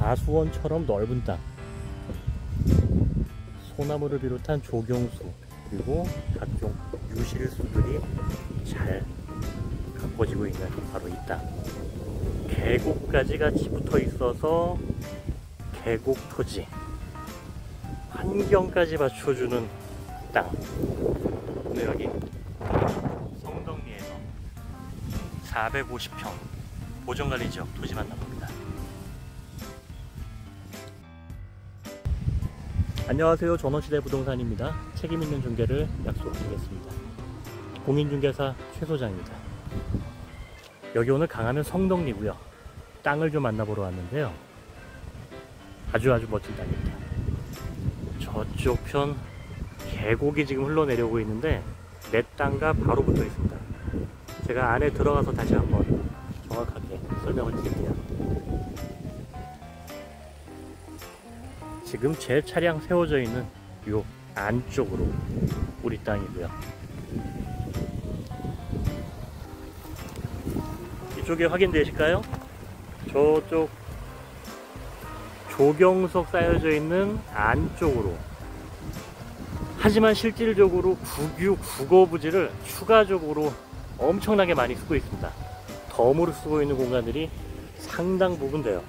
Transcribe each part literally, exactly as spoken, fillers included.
과수원처럼 넓은 땅, 소나무를 비롯한 조경수 그리고 각종 유실수들이 잘 가꿔지고 있는 바로 이 땅. 계곡까지 같이 붙어 있어서 계곡 토지, 환경까지 받쳐주는 땅. 오늘 여기 성덕리에서 사백오십 평 보전관리 지역 토지 만나봅니다. 안녕하세요. 전원시대 부동산입니다. 책임있는 중개를 약속드리겠습니다. 공인중개사 최 소장입니다. 여기 오늘 강화면 성덕리고요. 땅을 좀 만나보러 왔는데요. 아주 아주 멋진 땅입니다. 저쪽 편 계곡이 지금 흘러내려오고 있는데 내 땅과 바로 붙어 있습니다. 제가 안에 들어가서 다시 한번 정확하게 설명을 드릴게요. 지금 제 차량 세워져 있는 요 안쪽으로 우리 땅이고요. 이쪽에 확인되실까요? 저쪽 조경석 쌓여져 있는 안쪽으로. 하지만 실질적으로 국유 국어부지를 추가적으로 엄청나게 많이 쓰고 있습니다. 덤으로 쓰고 있는 공간들이 상당 부분 돼요.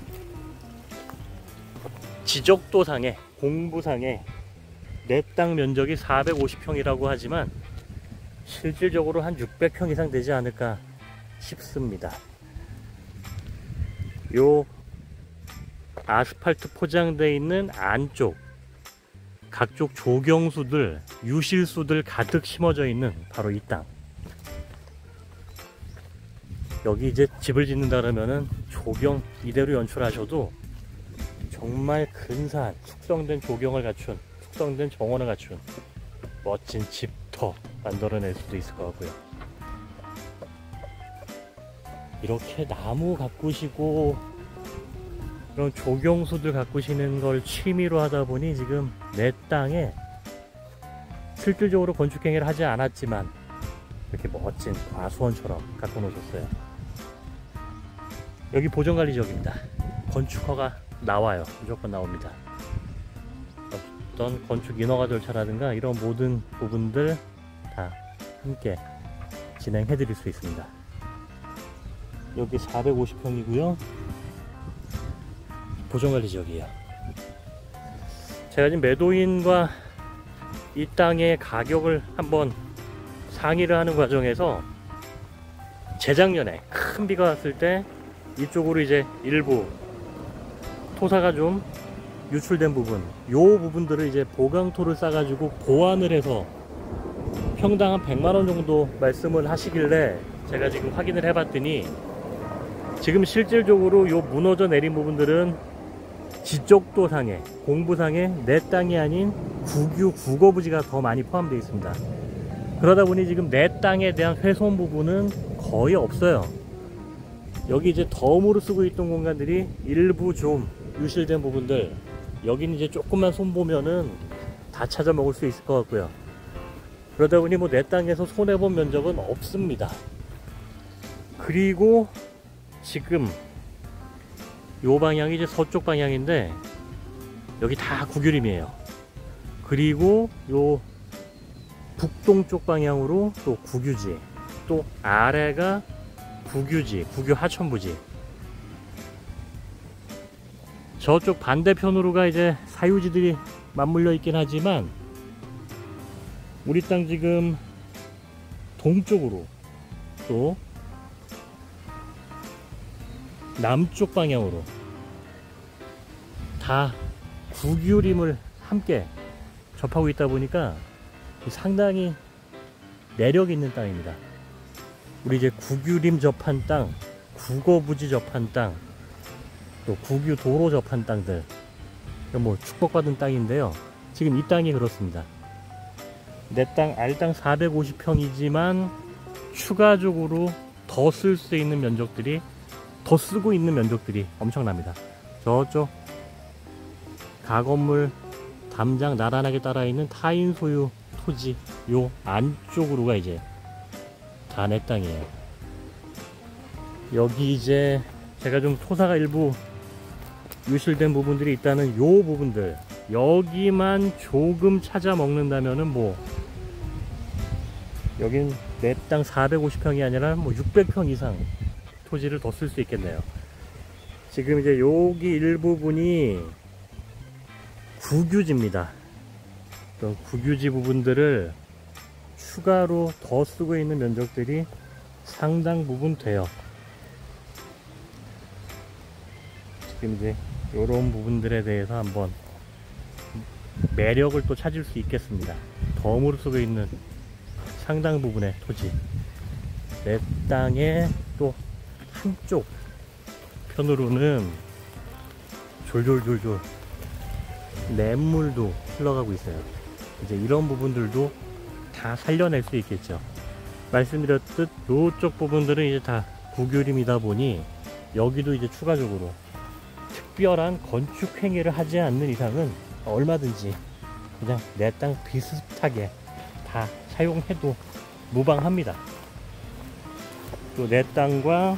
지적도상에, 공부상에 내 땅 면적이 사백오십 평이라고 하지만 실질적으로 한 육백 평 이상 되지 않을까 싶습니다. 요 아스팔트 포장되어 있는 안쪽 각종 조경수들, 유실수들 가득 심어져 있는 바로 이 땅. 여기 이제 집을 짓는다 그러면은 조경 이대로 연출하셔도 정말 근사한 숙성된 조경을 갖춘, 숙성된 정원을 갖춘 멋진 집터 만들어낼 수도 있을 것 같고요. 이렇게 나무 가꾸시고 그런 조경수들 가꾸시는 걸 취미로 하다 보니 지금 내 땅에 실질적으로 건축행위를 하지 않았지만 이렇게 멋진 과수원처럼 갖고 놓으셨어요. 여기 보전관리 지역입니다. 건축허가 나와요. 무조건 나옵니다. 어떤 건축 인허가 절차라든가 이런 모든 부분들 다 함께 진행해 드릴 수 있습니다. 여기 사백오십 평이고요 보전관리 지역이에요. 제가 지금 매도인과 이 땅의 가격을 한번 상의를 하는 과정에서 재작년에 큰 비가 왔을 때 이쪽으로 이제 일부 토사가 좀 유출된 부분, 요 부분들을 이제 보강토를 싸가지고 보완을 해서 평당 한 백만 원 정도 말씀을 하시길래 제가 지금 확인을 해봤더니 지금 실질적으로 요 무너져 내린 부분들은 지적도상에, 공부상에 내 땅이 아닌 국유 국어부지가 더 많이 포함되어 있습니다. 그러다 보니 지금 내 땅에 대한 훼손 부분은 거의 없어요. 여기 이제 덤으로 쓰고 있던 공간들이 일부 좀 유실된 부분들, 여기는 이제 조금만 손보면은 다 찾아 먹을 수 있을 것 같고요. 그러다 보니 뭐 내 땅에서 손해본 면적은 없습니다. 그리고 지금 요 방향이 이제 서쪽 방향인데 여기 다 국유림이에요. 그리고 요 북동쪽 방향으로 또 국유지, 또 아래가 국유지, 국유 하천부지. 저쪽 반대편으로가 이제 사유지들이 맞물려 있긴 하지만 우리 땅 지금 동쪽으로 또 남쪽 방향으로 다 국유림을 함께 접하고 있다 보니까 상당히 매력 있는 땅입니다. 우리 이제 국유림 접한 땅, 국어부지 접한 땅, 또 국유 도로 접한 땅들, 뭐 축복받은 땅인데요. 지금 이 땅이 그렇습니다. 내 땅 알땅 사백오십 평이지만 추가적으로 더 쓸 수 있는 면적들이, 더 쓰고 있는 면적들이 엄청납니다. 저쪽 가건물 담장 나란하게 따라 있는 타인 소유 토지 요 안쪽으로가 이제 다 내 땅이에요. 여기 이제 제가 좀 토사가 일부 유실된 부분들이 있다는 요 부분들, 여기만 조금 찾아 먹는다면은 뭐 여긴 내 땅 사백오십 평이 아니라 뭐 육백 평 이상 토지를 더 쓸 수 있겠네요. 지금 이제 여기 일부분이 국유지입니다. 그런 국유지 부분들을 추가로 더 쓰고 있는 면적들이 상당 부분 돼요. 지금 이제 이런 부분들에 대해서 한번 매력을 또 찾을 수 있겠습니다. 덤으로 쓰고 있는 상당 부분의 토지, 내 땅의 또 한쪽 편으로는 졸졸졸졸 냇물도 흘러가고 있어요. 이제 이런 부분들도 다 살려낼 수 있겠죠. 말씀드렸듯 이쪽 부분들은 이제 다 국유림이다 보니 여기도 이제 추가적으로 특별한 건축 행위를 하지 않는 이상은 얼마든지 그냥 내 땅 비슷하게 다 사용해도 무방합니다. 또 내 땅과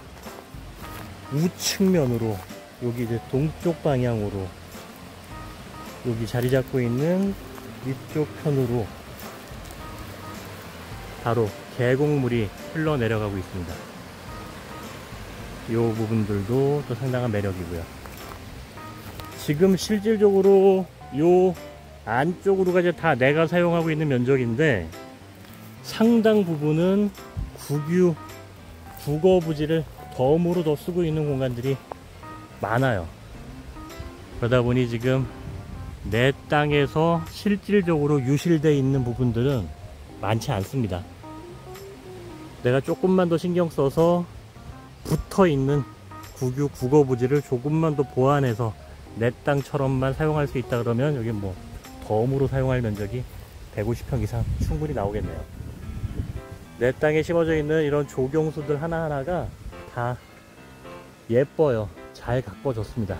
우측면으로 여기 이제 동쪽 방향으로 여기 자리 잡고 있는 이쪽 편으로 바로 계곡물이 흘러내려가고 있습니다. 이 부분들도 또 상당한 매력이고요. 지금 실질적으로 요 안쪽으로가 이제 다 내가 사용하고 있는 면적인데 상당 부분은 국유 국어부지를 덤으로 더 쓰고 있는 공간들이 많아요. 그러다 보니 지금 내 땅에서 실질적으로 유실되어 있는 부분들은 많지 않습니다. 내가 조금만 더 신경 써서 붙어 있는 국유 국어부지를 조금만 더 보완해서 내 땅처럼만 사용할 수 있다 그러면 여기 뭐 덤으로 사용할 면적이 백오십 평 이상 충분히 나오겠네요. 내 땅에 심어져 있는 이런 조경수들 하나하나가 다 예뻐요. 잘 가꿔졌습니다.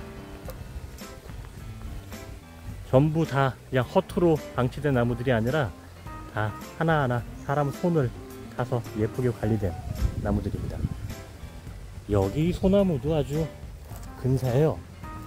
전부 다 그냥 허투루 방치된 나무들이 아니라 다 하나하나 사람 손을 타서 예쁘게 관리된 나무들입니다. 여기 소나무도 아주 근사해요.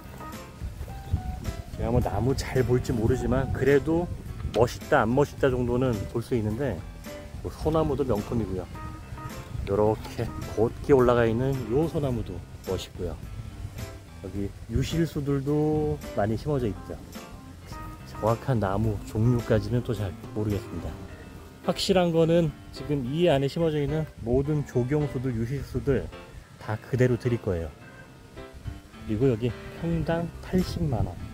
제가 뭐 나무 잘 볼지 모르지만 그래도 멋있다 안 멋있다 정도는 볼 수 있는데 뭐 소나무도 명품이고요. 이렇게 곧게 올라가 있는 요 소나무도 멋있고요. 여기 유실수들도 많이 심어져 있죠. 정확한 나무 종류까지는 또 잘 모르겠습니다. 확실한 거는 지금 이 안에 심어져 있는 모든 조경수들 유실수들 다 그대로 드릴 거예요. 그리고 여기 평당 팔십만 원,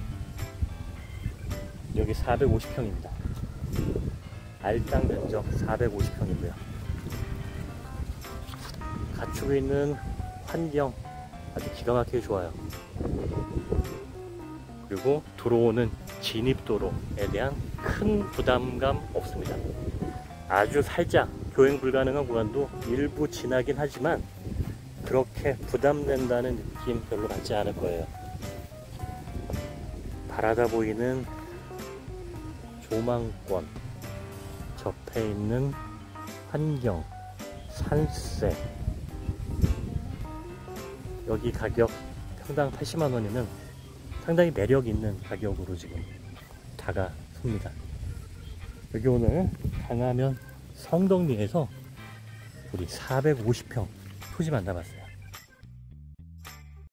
여기 사백오십 평입니다. 알땅 면적 사백오십 평이고요. 갖추고 있는 환경 아주 기가 막히게 좋아요. 그리고 들어오는 진입도로에 대한 큰 부담감 없습니다. 아주 살짝 교행 불가능한 구간도 일부 지나긴 하지만 그렇게 부담된다는 느낌 별로 받지 않을 거예요. 바라다 보이는 조망권, 접해 있는 환경, 산세, 여기 가격 평당 팔십만 원이면 상당히 매력 있는 가격으로 지금 다가섭니다. 여기 오늘 강화면 성덕리에서 우리 사백오십 평 토지 만나봤어요.